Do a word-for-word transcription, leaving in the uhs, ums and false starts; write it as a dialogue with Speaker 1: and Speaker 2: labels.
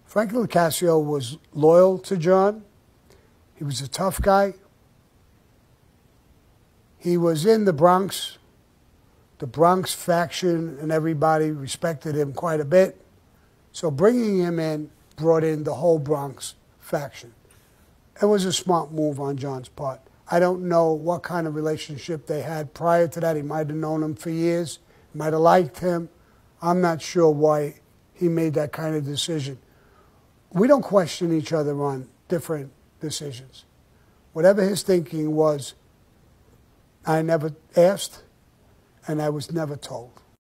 Speaker 1: Frank Locascio was loyal to John. He was a tough guy. He was in the Bronx. The Bronx faction and everybody respected him quite a bit. So bringing him in brought in the whole Bronx faction. It was a smart move on John's part. I don't know what kind of relationship they had prior to that. He might have known him for years, might have liked him. I'm not sure why he made that kind of decision. We don't question each other on different decisions. Whatever his thinking was, I never asked, and I was never told.